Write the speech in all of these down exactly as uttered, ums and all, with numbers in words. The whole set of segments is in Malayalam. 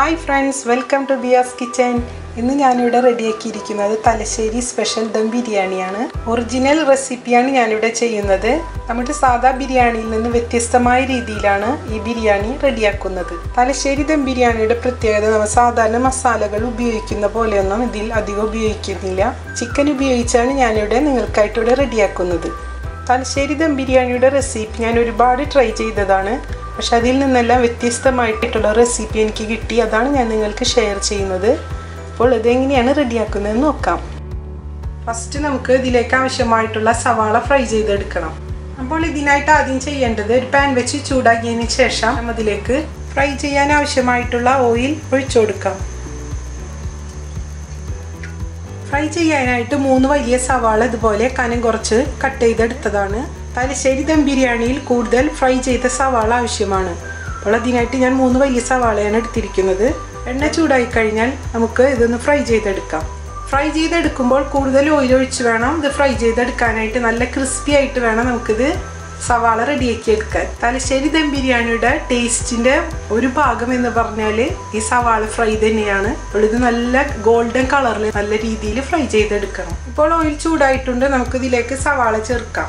Hi friends, welcome to Diya's Kitchen. ഇന്ന് ഞാൻ ഇവിടെ റെഡിയാക്കിയിരിക്കുന്നത് തലശ്ശേരി സ്പെഷ്യൽ ദം ബിരിയാണിയാണ്. ഒറിജിനൽ റെസിപ്പിയാണ് ഞാൻ ഇവിടെ ചെയ്യുന്നത്. നമ്മുടെ സാധാ ബിരിയാണിയിൽ നിന്ന് വ്യത്യസ്തമായ രീതിയിലാണ് ഈ ബിരിയാണി റെഡിയാക്കുന്നത്. തലശ്ശേരി ദം ബിരിയാണിയുടെ പ്രത്യേകത നമ്മൾ സാധാരണ മസാലകൾ ഉപയോഗിക്കുന്ന പോലെയൊന്നും ഇതിൽ അധികം ഉപയോഗിക്കുന്നില്ല. ചിക്കൻ ഉപയോഗിച്ചാണ് ഞാൻ ഇവിടെ നിങ്ങൾക്കായിട്ട് ഇവിടെ റെഡിയാക്കുന്നത്. തലശ്ശേരി ദം ബിരിയാണിയുടെ റെസിപ്പി ഞാൻ ഒരുപാട് ട്രൈ ചെയ്തതാണ്. പക്ഷെ അതിൽ നിന്നെല്ലാം വ്യത്യസ്തമായിട്ടുള്ള റെസിപ്പി എനിക്ക് കിട്ടി. അതാണ് ഞാൻ നിങ്ങൾക്ക് ഷെയർ ചെയ്യുന്നത്. അപ്പോൾ ഇതെങ്ങനെയാണ് റെഡിയാക്കുന്നതെന്ന് നോക്കാം. ഫസ്റ്റ് നമുക്ക് ഇതിലേക്ക് ആവശ്യമായിട്ടുള്ള സവാള ഫ്രൈ ചെയ്തെടുക്കണം. അപ്പോൾ ഇതിനായിട്ട് ആദ്യം ചെയ്യേണ്ടത് ഒരു പാൻ വെച്ച് ചൂടാക്കിയതിന് ശേഷം അതിലേക്ക് ഫ്രൈ ചെയ്യാൻ ആവശ്യമായിട്ടുള്ള ഓയിൽ ഒഴിച്ചു കൊടുക്കാം. ഫ്രൈ ചെയ്യാനായിട്ട് മൂന്ന് വലിയ സവാള ഇതുപോലെ കനം കുറച്ച് കട്ട് ചെയ്തെടുത്തതാണ്. തലശ്ശേരി ദം ബിരിയാണിയിൽ കൂടുതൽ ഫ്രൈ ചെയ്ത സവാള ആവശ്യമാണ്. അപ്പോൾ അതിനായിട്ട് ഞാൻ മൂന്ന് വലിയ സവാളയാണ് എടുത്തിരിക്കുന്നത്. എണ്ണ ചൂടായി കഴിഞ്ഞാൽ നമുക്ക് ഇതൊന്ന് ഫ്രൈ ചെയ്തെടുക്കാം. ഫ്രൈ ചെയ്തെടുക്കുമ്പോൾ കൂടുതൽ ഓയിൽ ഒഴിച്ച് വേണം ഇത് ഫ്രൈ ചെയ്തെടുക്കാനായിട്ട്. നല്ല ക്രിസ്പി ആയിട്ട് വേണം നമുക്കിത് സവാള റെഡിയാക്കി എടുക്കാൻ. തലശ്ശേരി ദം ബിരിയാണിയുടെ ടേസ്റ്റിൻ്റെ ഒരു ഭാഗം എന്ന് പറഞ്ഞാൽ ഈ സവാള ഫ്രൈ തന്നെയാണ്. അപ്പോൾ ഇത് നല്ല ഗോൾഡൻ കളറിൽ നല്ല രീതിയിൽ ഫ്രൈ ചെയ്തെടുക്കണം. ഇപ്പോൾ ഓയിൽ ചൂടായിട്ടുണ്ട്. നമുക്കിതിലേക്ക് സവാള ചേർക്കാം.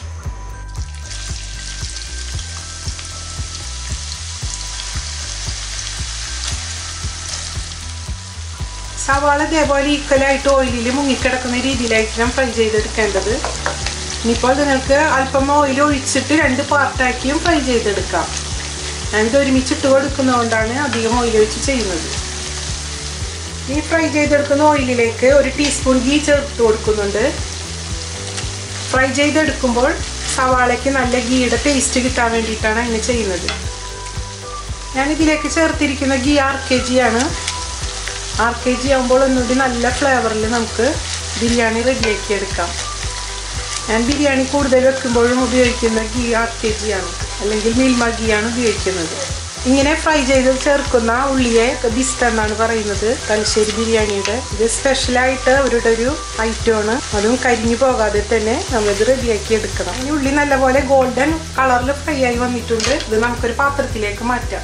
സവാള ഇതേപോലെ ഈക്വലായിട്ട് ഓയിലിൽ മുങ്ങിക്കിടക്കുന്ന രീതിയിലായിട്ട് ഞാൻ ഫ്രൈ ചെയ്തെടുക്കേണ്ടത്. ഇനിയിപ്പോൾ നിങ്ങൾക്ക് അല്പം ഓയിൽ ഒഴിച്ചിട്ട് രണ്ട് പാർട്ടാക്കിയും ഫ്രൈ ചെയ്തെടുക്കാം. ഞാനിത് ഒരുമിച്ചിട്ട് കൊടുക്കുന്നതുകൊണ്ടാണ് അധികം ഓയിൽ ഒഴിച്ച് ചെയ്യുന്നത്. ഈ ഫ്രൈ ചെയ്തെടുക്കുന്ന ഓയിലിലേക്ക് ഒരു ടീസ്പൂൺ ഗീ ചേർത്ത് കൊടുക്കുന്നുണ്ട്. ഫ്രൈ ചെയ്തെടുക്കുമ്പോൾ സവാളയ്ക്ക് നല്ല ഗീയുടെ ടേസ്റ്റ് കിട്ടാൻ വേണ്ടിയിട്ടാണ് അങ്ങനെ ചെയ്യുന്നത്. ഞാനിതിലേക്ക് ചേർത്തിരിക്കുന്ന ഗീ ആർ കെ ജി ആണ്. ആർ കെ ജി ആകുമ്പോൾ ഒന്നുകൂടി നല്ല ഫ്ലേവറിൽ നമുക്ക് ബിരിയാണി റെഡിയാക്കി എടുക്കാം. ഞാൻ ബിരിയാണി കൂടുതൽ വെക്കുമ്പോഴും ഉപയോഗിക്കുന്ന ഗീ ആർ കെ ജി ആണ്, അല്ലെങ്കിൽ മിൽമ ഗീ ആണ് ഉപയോഗിക്കുന്നത്. ഇങ്ങനെ ഫ്രൈ ചെയ്ത് ചേർക്കുന്ന ഉള്ളിയെ ബിസ്റ്റ് എന്നാണ് പറയുന്നത് തലശ്ശേരി ബിരിയാണിയുടെ. ഇത് സ്പെഷ്യലായിട്ട് അവരുടെ ഒരു ഐറ്റമാണ്. അതും കരിഞ്ഞു പോകാതെ തന്നെ നമ്മളിത് റെഡിയാക്കി എടുക്കണം. ഇനി ഉള്ളി നല്ലപോലെ ഗോൾഡൻ കളറിൽ ഫ്രൈ ആയി വന്നിട്ടുണ്ട്. ഇത് നമുക്കൊരു പാത്രത്തിലേക്ക് മാറ്റാം.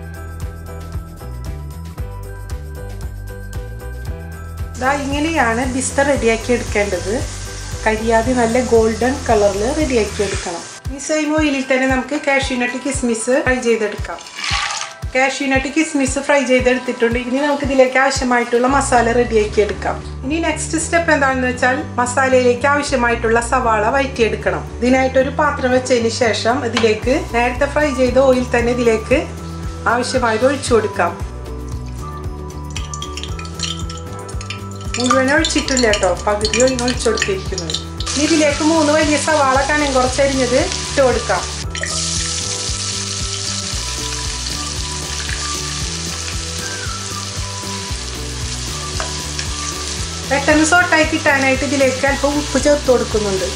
ഇതാ ഇങ്ങനെയാണ് ബിസ്ത റെഡിയാക്കി എടുക്കേണ്ടത്. കരിയാതെ നല്ല ഗോൾഡൻ കളറിൽ റെഡിയാക്കി എടുക്കണം. ഈ സെയിം ഓയിലിൽ തന്നെ നമുക്ക് കാഷ്യൂനട്ട് കിസ്മിസ് ഫ്രൈ ചെയ്തെടുക്കാം. കാഷ്യൂനട്ട് കിസ്മിസ് ഫ്രൈ ചെയ്തെടുത്തിട്ടുണ്ട്. ഇനി നമുക്ക് ഇതിലേക്ക് ആവശ്യമായിട്ടുള്ള മസാല റെഡിയാക്കി എടുക്കാം. ഇനി നെക്സ്റ്റ് സ്റ്റെപ്പ് എന്താണെന്ന് വെച്ചാൽ മസാലയിലേക്ക് ആവശ്യമായിട്ടുള്ള സവാള വഴറ്റിയെടുക്കണം. ഇതിനായിട്ടൊരു പാത്രം വെച്ചതിന് ശേഷം ഇതിലേക്ക് നേരത്തെ ഫ്രൈ ചെയ്ത ഓയിൽ തന്നെ ഇതിലേക്ക് ആവശ്യമായത് ഒഴിച്ചു കൊടുക്കാം. മുഴുവൻ ഒഴിച്ചിട്ടില്ല കേട്ടോ, പകുതി ഒഴിച്ചു കൊടുത്തിരിക്കുന്നത്. ഇനി ഇതിലേക്ക് മൂന്ന് വലിയ സവാള കനം കുറച്ചരിഞ്ഞത് ഇട്ട് കൊടുക്കാം. പെട്ടെന്ന് സോട്ടായി കിട്ടാനായിട്ട് ഇതിലേക്ക് അല്പം ഉപ്പ് ചേർത്ത് കൊടുക്കുന്നുണ്ട്.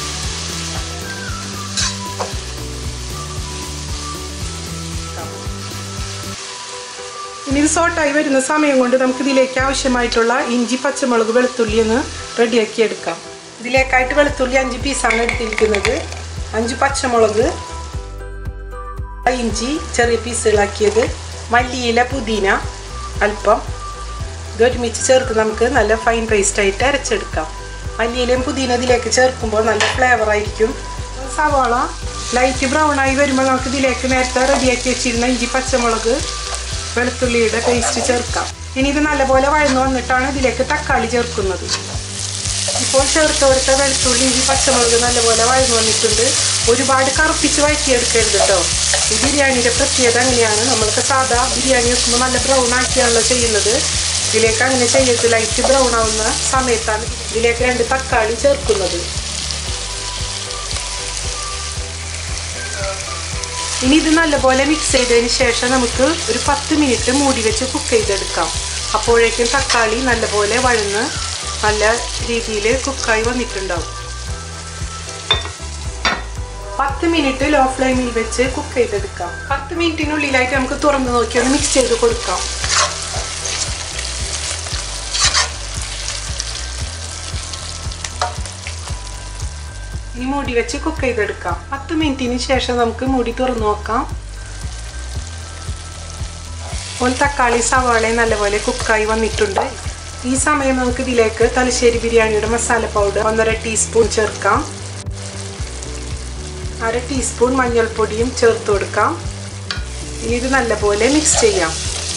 ഇനി ഇത് സോട്ടായി വരുന്ന സമയം കൊണ്ട് നമുക്ക് ഇതിലേക്ക് ആവശ്യമായിട്ടുള്ള ഇഞ്ചി, പച്ചമുളക്, വെളുത്തുള്ളി ഒന്ന് റെഡിയാക്കി എടുക്കാം. ഇതിലേക്കായിട്ട് വെളുത്തുള്ളി അഞ്ച് പീസാണ് എടുത്തിരിക്കുന്നത്. അഞ്ച് പച്ചമുളക്, ഇഞ്ചി ചെറിയ പീസുകളാക്കിയത്, മല്ലിയില, പുതിന അല്പം. ഇതൊരുമിച്ച് ചേർത്ത് നമുക്ക് നല്ല ഫൈൻ പേസ്റ്റായിട്ട് അരച്ചെടുക്കാം. മല്ലിയിലയും പുതിന ഇതിലേക്ക് ചേർക്കുമ്പോൾ നല്ല ഫ്ലേവർ ആയിരിക്കും. സവാള ലൈറ്റ് ബ്രൗൺ ആയി വരുമ്പോൾ നമുക്ക് ഇതിലേക്ക് നേരത്തെ റെഡിയാക്കി വെച്ചിരുന്ന ഇഞ്ചി, പച്ചമുളക്, വെളുത്തുള്ളിയുടെ പേസ്റ്റ് ചേർക്കാം. ഇനി ഇത് നല്ലപോലെ വഴന്നു വന്നിട്ടാണ് ഇതിലേക്ക് തക്കാളി ചേർക്കുന്നത്. ഇപ്പോൾ ചേർത്ത് കൊടുത്ത വെളുത്തുള്ളി, ഇഞ്ചി, പച്ചമുളക് നല്ലപോലെ വഴന്നു വന്നിട്ടുണ്ട്. ഒരുപാട് കറുപ്പിച്ച് വഴറ്റിയെടുക്കരുത് കേട്ടോ. ഈ ബിരിയാണിയുടെ പ്രത്യേകത അങ്ങനെയാണ്. നമ്മൾക്ക് സാധാ ബിരിയാണി വെക്കുമ്പോൾ നല്ല ബ്രൗൺ ആക്കിയാണല്ലോ ചെയ്യുന്നത്. ഇതിലേക്ക് അങ്ങനെ ചെയ്യരുത്. ലൈറ്റ് ബ്രൗൺ ആവുന്ന സമയത്താണ് ഇതിലേക്ക് രണ്ട് തക്കാളി ചേർക്കുന്നത്. ഇനി ഇത് നല്ലപോലെ മിക്സ് ചെയ്തതിന് ശേഷം നമുക്ക് ഒരു പത്ത് മിനിറ്റ് മൂടി വെച്ച് കുക്ക് ചെയ്തെടുക്കാം. അപ്പോഴേക്കും തക്കാളി നല്ലപോലെ വഴന്ന് നല്ല രീതിയിൽ കുക്കായി വന്നിട്ടുണ്ടാവും. പത്ത് മിനിറ്റ് ലോ ഫ്ലെയിമിൽ വെച്ച് കുക്ക് ചെയ്തെടുക്കാം. പത്ത് മിനിറ്റിനുള്ളിലായിട്ട് നമുക്ക് തുറന്ന് നോക്കി ഒന്ന് മിക്സ് ചെയ്ത് കൊടുക്കാം. ഇനി മൂടി വെച്ച് കുക്ക് ചെയ്തെടുക്കാം. പത്ത് മിനിറ്റിന് ശേഷം നമുക്ക് മൂടി തുറന്ന് നോക്കാം. അപ്പോൾ തക്കാളി സവാള നല്ലപോലെ കുക്കായി വന്നിട്ടുണ്ട്. ഈ സമയം നമുക്ക് ഇതിലേക്ക് തലശ്ശേരി ബിരിയാണിയുടെ മസാല പൗഡർ ഒന്നര ടീസ്പൂൺ ചേർക്കാം. അര ടീസ്പൂൺ മഞ്ഞൾപ്പൊടിയും ചേർത്ത് കൊടുക്കാം. ഇനി ഇത് നല്ലപോലെ മിക്സ് ചെയ്യാം.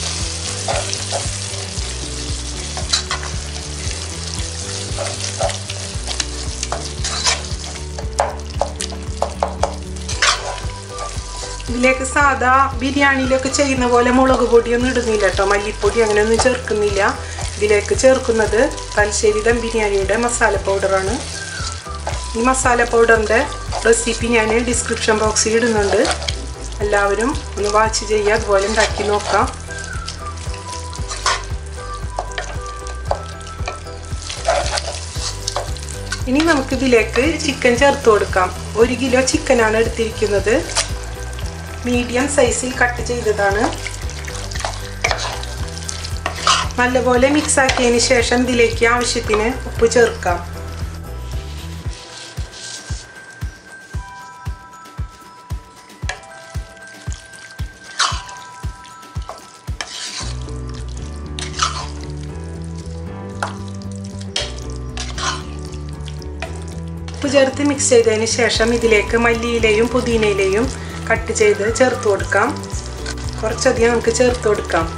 ഇതിലേക്ക് സാധാ ബിരിയാണിയിലൊക്കെ ചെയ്യുന്ന പോലെ മുളക് പൊടിയൊന്നും ഇടുന്നില്ല കേട്ടോ, മല്ലിപ്പൊടി അങ്ങനെയൊന്നും ചേർക്കുന്നില്ല. ഇതിലേക്ക് ചേർക്കുന്നത് തലശ്ശേരി ദം ബിരിയാണിയുടെ മസാല പൗഡറാണ്. ഈ മസാല പൗഡറിൻ്റെ റെസിപ്പി ഞാൻ ഡിസ്ക്രിപ്ഷൻ ബോക്സിൽ ഇടുന്നുണ്ട്. എല്ലാവരും ഒന്ന് വാച്ച് ചെയ്യുക, അതുപോലെ ഉണ്ടാക്കി നോക്കാം. ഇനി നമുക്കിതിലേക്ക് ചിക്കൻ ചേർത്ത് കൊടുക്കാം. ഒരു കിലോ ചിക്കനാണ് എടുത്തിരിക്കുന്നത്. മീഡിയം സൈസിൽ കട്ട് ചെയ്തതാണ്. നല്ലപോലെ മിക്സ് ആക്കിയതിന് ശേഷം ഇതിലേക്ക് ആവശ്യത്തിന് ഉപ്പ് ചേർക്കാം. ഉപ്പ് ചേർത്ത് മിക്സ് ചെയ്തതിന് ശേഷം ഇതിലേക്ക് മല്ലിയിലയും പുതിനയിലയും കട്ട് ചെയ്ത് ചേർത്ത് കൊടുക്കാം. കുറച്ചധികം നമുക്ക് ചേർത്ത് കൊടുക്കാം.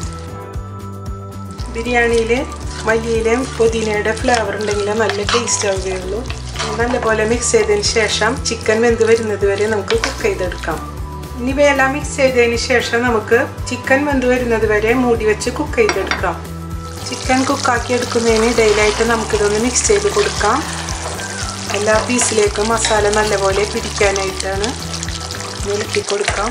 ബിരിയാണിയിൽ മല്ലിയിലയും പുതിനയുടെ ഫ്ലേവർ ഉണ്ടെങ്കിൽ നല്ല ടേസ്റ്റ് ആവുകയുള്ളൂ. നല്ലപോലെ മിക്സ് ചെയ്തതിന് ശേഷം ചിക്കൻ വെന്ത് വരുന്നത് വരെ നമുക്ക് കുക്ക് ചെയ്തെടുക്കാം. ഇനി ഇവയെല്ലാം മിക്സ് ചെയ്തതിന് ശേഷം നമുക്ക് ചിക്കൻ വെന്ത് വരുന്നത് വരെ മൂടി വെച്ച് കുക്ക് ചെയ്തെടുക്കാം. ചിക്കൻ കുക്കാക്കി എടുക്കുന്നതിന് ഇടയിലായിട്ട് നമുക്കിതൊന്ന് മിക്സ് ചെയ്ത് കൊടുക്കാം. എല്ലാ പീസിലേക്കും മസാല നല്ലപോലെ പിടിക്കാനായിട്ടാണ് ഇളക്കി കൊടുക്കാം.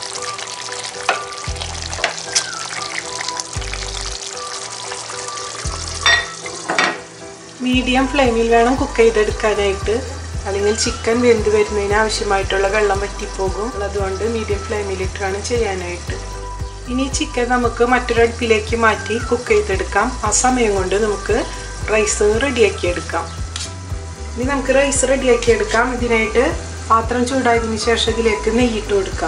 മീഡിയം ഫ്ലെയിമിൽ വേണം കുക്ക് ചെയ്തെടുക്കാനായിട്ട്, അല്ലെങ്കിൽ ചിക്കൻ വെന്ത് വരുന്നതിന് ആവശ്യമായിട്ടുള്ള വെള്ളം വറ്റിപ്പോകും. അതുകൊണ്ട് മീഡിയം ഫ്ലെയിമിലിട്ടാണ് ചെയ്യാനായിട്ട്. ഇനി ചിക്കൻ നമുക്ക് മറ്റൊരു അടുപ്പിലേക്ക് മാറ്റി കുക്ക് ചെയ്തെടുക്കാം. ആ സമയം കൊണ്ട് നമുക്ക് റൈസ് റെഡിയാക്കി എടുക്കാം. ഇനി നമുക്ക് റൈസ് റെഡിയാക്കി എടുക്കാം. ഇതിനായിട്ട് പാത്രം ചൂടായതിനു ശേഷം ഇതിലേക്ക് നെയ്യിട്ട് കൊടുക്കാം.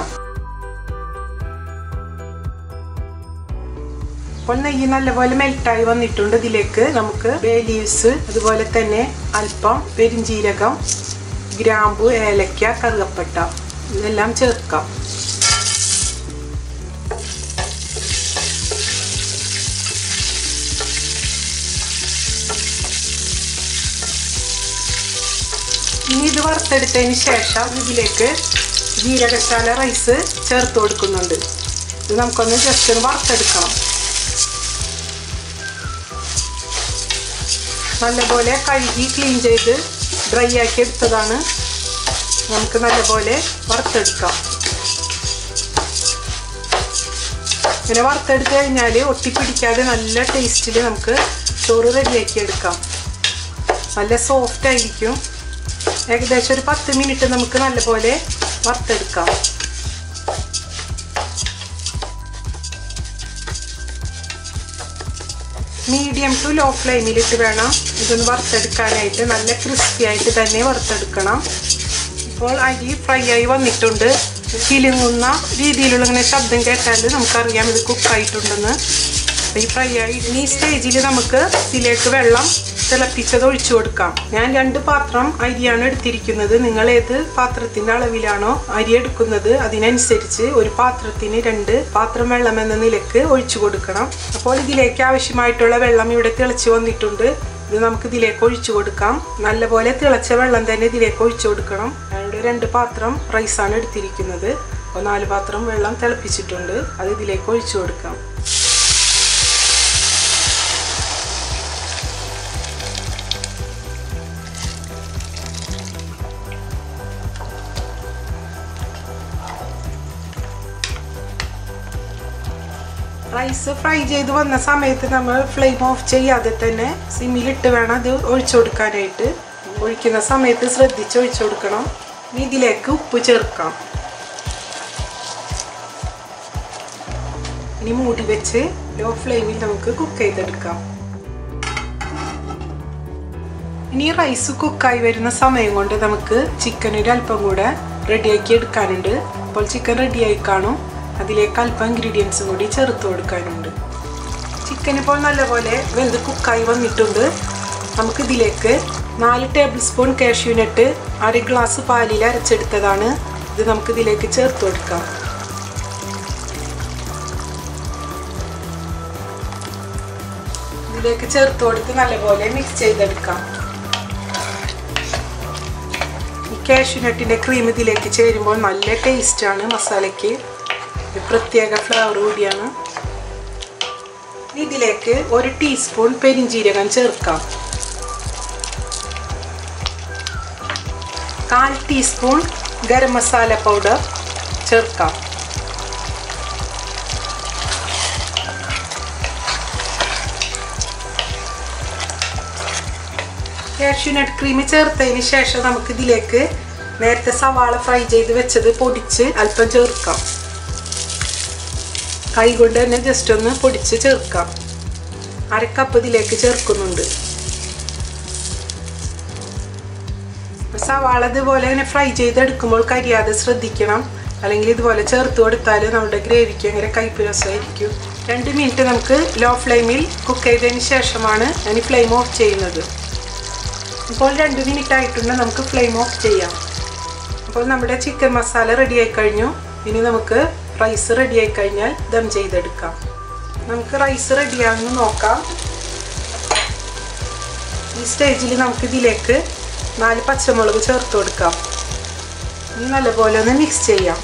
അപ്പോൾ നെയ്യ് നല്ലപോലെ മെൽറ്റായി വന്നിട്ടുണ്ട്. ഇതിലേക്ക് നമുക്ക് ബേ ലീവ്സ്, അതുപോലെ തന്നെ അല്പം പെരിഞ്ചീരകം, ഗ്രാമ്പു, ഏലക്ക, കറുകപ്പട്ട ഇതെല്ലാം ചേർക്കാം. ഇനി ഇത് വറുത്തെടുത്തതിന് ശേഷം ഇതിലേക്ക് ജീരകശാല റൈസ് ചേർത്ത് കൊടുക്കുന്നുണ്ട്. ഇത് നമുക്കൊന്ന് ജസ്റ്റ് ഒന്ന് വറുത്തെടുക്കണം. നല്ലപോലെ കഴുകി ക്ലീൻ ചെയ്ത് ഡ്രൈ ആക്കി എടുത്തതാണ്. നമുക്ക് നല്ലപോലെ വറുത്തെടുക്കാം. ഇങ്ങനെ വറുത്തെടുത്ത് കഴിഞ്ഞാൽ ഒട്ടിപ്പിടിക്കാതെ നല്ല ടേസ്റ്റിൽ നമുക്ക് ചോറ് റെഡിയാക്കി എടുക്കാം. നല്ല സോഫ്റ്റ് ആയിരിക്കും. ഏകദേശം ഒരു പത്ത് മിനിറ്റ് നമുക്ക് നല്ലപോലെ വറുത്തെടുക്കാം. മീഡിയം ടു ലോ ഫ്ലെയിമിലിട്ട് വേണം ഇതൊന്ന് വറുത്തെടുക്കാനായിട്ട്. നല്ല ക്രിസ്പി ആയിട്ട് തന്നെ വറുത്തെടുക്കണം. ഇപ്പോൾ അരി ഫ്രൈ ആയി വന്നിട്ടുണ്ട്. കിലുങ്ങുന്ന രീതിയിലുള്ള ഇങ്ങനെ ശബ്ദം കേട്ടാൽ നമുക്കറിയാം ഇത് കുക്കായിട്ടുണ്ടെന്ന്. ഈ ഫ്രൈ ആയി ഈ സ്റ്റേജിൽ നമുക്ക് ഇതിലേക്ക് വെള്ളം തിളപ്പിച്ചത് ഒഴിച്ചു കൊടുക്കാം. ഞാൻ രണ്ട് പാത്രം അരിയാണ് എടുത്തിരിക്കുന്നത്. നിങ്ങൾ ഏത് പാത്രത്തിൻ്റെ അളവിലാണോ അരി എടുക്കുന്നത് അതിനനുസരിച്ച് ഒരു പാത്രത്തിന് രണ്ട് പാത്രം വെള്ളം എന്ന നിലക്ക് ഒഴിച്ചു കൊടുക്കണം. അപ്പോൾ ഇതിലേക്ക് ആവശ്യമായിട്ടുള്ള വെള്ളം ഇവിടെ തിളച്ച് വന്നിട്ടുണ്ട്. ഇത് നമുക്ക് ഇതിലേക്ക് ഒഴിച്ചു കൊടുക്കാം. നല്ലപോലെ തിളച്ച വെള്ളം തന്നെ ഇതിലേക്ക് ഒഴിച്ചു കൊടുക്കണം. ഞാനിവിടെ രണ്ട് പാത്രം റൈസാണ് എടുത്തിരിക്കുന്നത്. അപ്പോൾ നാല് പാത്രം വെള്ളം തിളപ്പിച്ചിട്ടുണ്ട്. അത് ഇതിലേക്ക് ഒഴിച്ചു കൊടുക്കാം. റൈസ് ഫ്രൈ ചെയ്ത് വന്ന സമയത്ത് നമ്മൾ ഫ്ലെയിം ഓഫ് ചെയ്യാതെ തന്നെ സിമ്മിലിട്ട് വേണം അത് ഒഴിച്ചു കൊടുക്കാനായിട്ട്. ഒഴിക്കുന്ന സമയത്ത് ശ്രദ്ധിച്ച് ഒഴിച്ചു കൊടുക്കണം. ഇനി ഇതിലേക്ക് ഉപ്പ് ചേർക്കാം. ഇനി മൂടി വെച്ച് ലോ ഫ്ലെയിമിൽ നമുക്ക് കുക്ക് ചെയ്തെടുക്കാം. ഇനി റൈസ് കുക്കായി വരുന്ന സമയം കൊണ്ട് നമുക്ക് ചിക്കൻ ഒരു അല്പം കൂടെ റെഡിയാക്കി എടുക്കാനുണ്ട്. അപ്പോൾ ചിക്കൻ റെഡിയായി കാണും. അതിലേക്ക് അല്പം ഇൻഗ്രീഡിയൻസും കൂടി ചേർത്ത് കൊടുക്കാനുണ്ട്. ചിക്കൻ ഇപ്പോൾ നല്ലപോലെ വെന്ത് കുക്കായി വന്നിട്ടുണ്ട്. നമുക്കിതിലേക്ക് നാല് ടേബിൾ സ്പൂൺ കാഷ്യൂ നട്ട് അര ഗ്ലാസ് പാലിൽ അരച്ചെടുത്തതാണ്. ഇത് നമുക്കിതിലേക്ക് ചേർത്ത് കൊടുക്കാം. ഇതിലേക്ക് ചേർത്ത് കൊടുത്ത് നല്ലപോലെ മിക്സ് ചെയ്തെടുക്കാം. ഈ കാഷ്യൂ നട്ടിൻ്റെ ക്രീം ഇതിലേക്ക് ചേരുമ്പോൾ നല്ല ടേസ്റ്റാണ്. മസാലയ്ക്ക് പ്രത്യേക ഫ്ലേവർ കൂടിയാണ്. ഇതിലേക്ക് ഒരു ടീസ്പൂൺ പെരിഞ്ജീരകം ചേർക്കാം. കാൽ ടീസ്പൂൺ ഗരം മസാല പൗഡർ ചേർക്കാം. കാഷ്യൂ നട്ട് ക്രീം ചേർത്തതിന് ശേഷം നമുക്ക് ഇതിലേക്ക് നേരത്തെ സവാള ഫ്രൈ ചെയ്ത് വെച്ചത് പൊടിച്ച് അല്പം ചേർക്കാം. കൈ കൊണ്ട് തന്നെ ജസ്റ്റ് ഒന്ന് പൊടിച്ച് ചേർക്കാം. അര കപ്പ് ഇതിലേക്ക് ചേർക്കുന്നുണ്ട്. സവാള ഇതുപോലെ തന്നെ ഫ്രൈ ചെയ്തെടുക്കുമ്പോൾ കരിയാതെ ശ്രദ്ധിക്കണം. അല്ലെങ്കിൽ ഇതുപോലെ ചേർത്ത് കൊടുത്താൽ നമ്മുടെ ഗ്രേവിക്ക് അങ്ങനെ കയ്പ്പ് രസമായിരിക്കും. രണ്ട് മിനിറ്റ് നമുക്ക് ലോ ഫ്ലെയിമിൽ കുക്ക് ചെയ്തതിന് ശേഷമാണ് ഞാൻ ഫ്ലെയിം ഓഫ് ചെയ്യുന്നത്. ഇപ്പോൾ രണ്ട് മിനിറ്റ് ആയിട്ടുണ്ട്. നമുക്ക് ഫ്ലെയിം ഓഫ് ചെയ്യാം. അപ്പോൾ നമ്മുടെ ചിക്കൻ മസാല റെഡിയായി കഴിഞ്ഞു. ഇനി നമുക്ക് റൈസ് റെഡിയായി കഴിഞ്ഞാൽ ദം ചെയ്തെടുക്കാം. നമുക്ക് റൈസ് റെഡിയാണെന്ന് നോക്കാം. ഈ സ്റ്റേജിൽ നമുക്ക് ഇതിലേക്ക് നാല് പച്ചമുളക് ചേർത്ത് കൊടുക്കാം. ഇനി നല്ലപോലെ ഒന്ന് മിക്സ് ചെയ്യാം.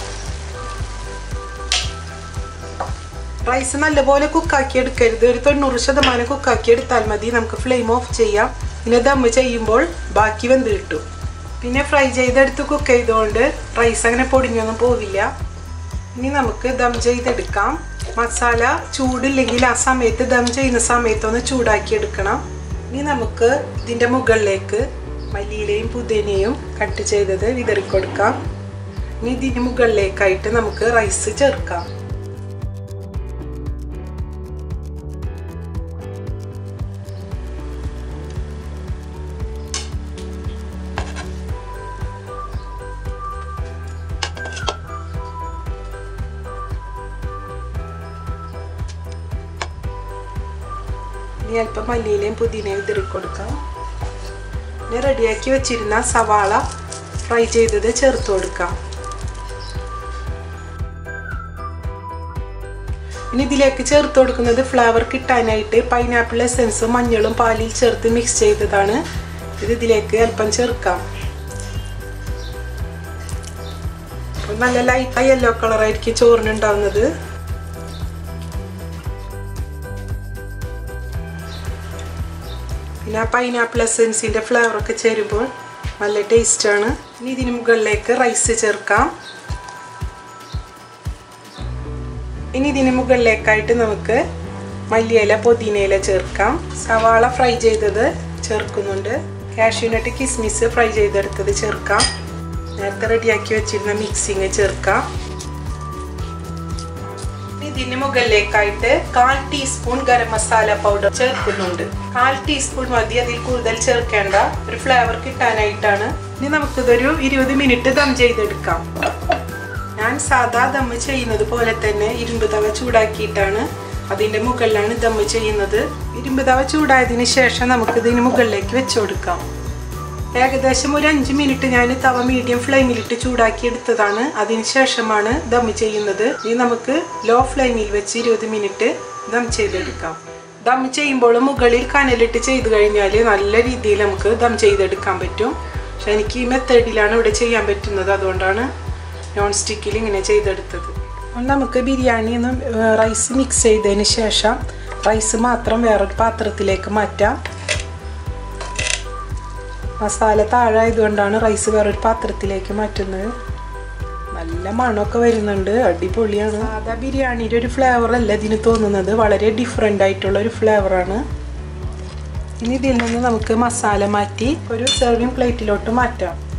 റൈസ് നല്ലപോലെ കുക്കാക്കി എടുക്കരുത്. ഒരു തൊണ്ണൂറ് ശതമാനം കുക്കാക്കി എടുത്താൽ മതി. നമുക്ക് ഫ്ലെയിം ഓഫ് ചെയ്യാം. പിന്നെ ദം ചെയ്യുമ്പോൾ ബാക്കി വെന്ത് കിട്ടും. പിന്നെ ഫ്രൈ ചെയ്തെടുത്ത് കുക്ക് ചെയ്തുകൊണ്ട് റൈസ് അങ്ങനെ പൊടിഞ്ഞൊന്നും പോവില്ല. ഇനി നമുക്ക് ദം ചെയ്തെടുക്കാം. മസാല ചൂടില്ലെങ്കിൽ ആ സമയത്ത് ദം ചെയ്യുന്ന സമയത്തൊന്ന് ചൂടാക്കി എടുക്കണം. ഇനി നമുക്ക് ഇതിൻ്റെ മുകളിലേക്ക് മല്ലിയിലയും പുതിനയും കട്ട് ചെയ്തത് വിതറിക്കൊടുക്കാം. ഇനി ഇതിന് മുകളിലേക്കായിട്ട് നമുക്ക് റൈസ് ചേർക്കാം. ഇനി അല്പം മല്ലിയിലയും പുതിനയും വിതറിക്കൊടുക്കാം. ഇനി റെഡിയാക്കി വെച്ചിരുന്ന സവാള ഫ്രൈ ചെയ്തത് ചേർത്ത് കൊടുക്കാം. ഇനി ഇതിലേക്ക് ചേർത്ത് കൊടുക്കുന്നത് ഫ്ലേവർ കിട്ടാനായിട്ട് പൈനാപ്പിൾ എസൻസും മഞ്ഞളും പാലിൽ ചേർത്ത് മിക്സ് ചെയ്തതാണ്. ഇത് ഇതിലേക്ക് അല്പം ചേർക്കാം. നല്ല ലൈറ്റ് യെല്ലോ കളറായിരിക്കും ചോറിനുണ്ടാവുന്നത്. പിന്നെ പൈനാപ്പിൾ എസൻസിൻ്റെ ഫ്ലേവറൊക്കെ ചേരുമ്പോൾ നല്ല ടേസ്റ്റാണ്. ഇനി ഇതിന് മുകളിലേക്ക് റൈസ് ചേർക്കാം. ഇനി ഇതിന് മുകളിലേക്കായിട്ട് നമുക്ക് മല്ലിയില പുതിനയില ചേർക്കാം. സവാള ഫ്രൈ ചെയ്തത് ചേർക്കുന്നുണ്ട്. കാഷ്യൂ നട്ട് കിസ്മിസ് ഫ്രൈ ചെയ്തെടുത്തത് ചേർക്കാം. നേരത്തെ റെഡിയാക്കി വെച്ചിരുന്ന മിക്സിങ് ചേർക്കാം. ഇതിന് മുകളിലേക്കായിട്ട് കാൽ ടീസ്പൂൺ ഗരം മസാല പൗഡർ ചേർക്കുന്നുണ്ട്. കാൽ ടീസ്പൂൺ മതി, അതിൽ കൂടുതൽ ചേർക്കേണ്ട. ഒരു ഫ്ലേവർ കിട്ടാനായിട്ടാണ്. ഇനി നമുക്കിതൊരു ഇരുപത് മിനിറ്റ് ദം ചെയ്തെടുക്കാം. ഞാൻ സാധാ ദം ചെയ്യുന്നത് പോലെ തന്നെ ഇരുമ്പ് തവ ചൂടാക്കിയിട്ടാണ് അതിൻ്റെ മുകളിലാണ് ദം ചെയ്യുന്നത്. ഇരുമ്പ് തവ ചൂടായതിന് ശേഷം നമുക്കിതിന് മുകളിലേക്ക് വെച്ചു കൊടുക്കാം. ഏകദേശം ഒരു അഞ്ച് മിനിറ്റ് ഞാൻ തവ മീഡിയം ഫ്ലെയിമിലിട്ട് ചൂടാക്കി എടുത്തതാണ്. അതിന് ശേഷമാണ് ദം ചെയ്യുന്നത്. ഇനി നമുക്ക് ലോ ഫ്ലെയിമിൽ വെച്ച് ഇരുപത് മിനിറ്റ് ദം ചെയ്തെടുക്കാം. ദം ചെയ്യുമ്പോൾ മുകളിൽ കനലിട്ട് ചെയ്ത് കഴിഞ്ഞാൽ നല്ല രീതിയിൽ നമുക്ക് ദം ചെയ്തെടുക്കാൻ പറ്റും. പക്ഷെ എനിക്ക് ഈ മെത്തേഡിലാണ് ഇവിടെ ചെയ്യാൻ പറ്റുന്നത്. അതുകൊണ്ടാണ് നോൺ സ്റ്റിക്കിൽ ഇങ്ങനെ ചെയ്തെടുത്തത്. നമുക്ക് ബിരിയാണി ഒന്ന് റൈസ് മിക്സ് ചെയ്തതിന് ശേഷം റൈസ് മാത്രം വേറൊരു പാത്രത്തിലേക്ക് മാറ്റാം. മസാല താഴായതുകൊണ്ടാണ് റൈസ് വേറൊരു പാത്രത്തിലേക്ക് മാറ്റുന്നത്. നല്ല മണമൊക്കെ വരുന്നുണ്ട്. അടിപൊളിയാണ്. സാധാ ബിരിയാണിയുടെ ഒരു ഫ്ലേവർ അല്ല ഇതിന് തോന്നുന്നത്. വളരെ ഡിഫറെൻ്റ് ആയിട്ടുള്ള ഒരു ഫ്ലേവറാണ്. ഇനി ഇതിൽ നിന്ന് നമുക്ക് മസാല മാറ്റി ഒരു സെർവിങ് പ്ലേറ്റിലോട്ട് മാറ്റാം.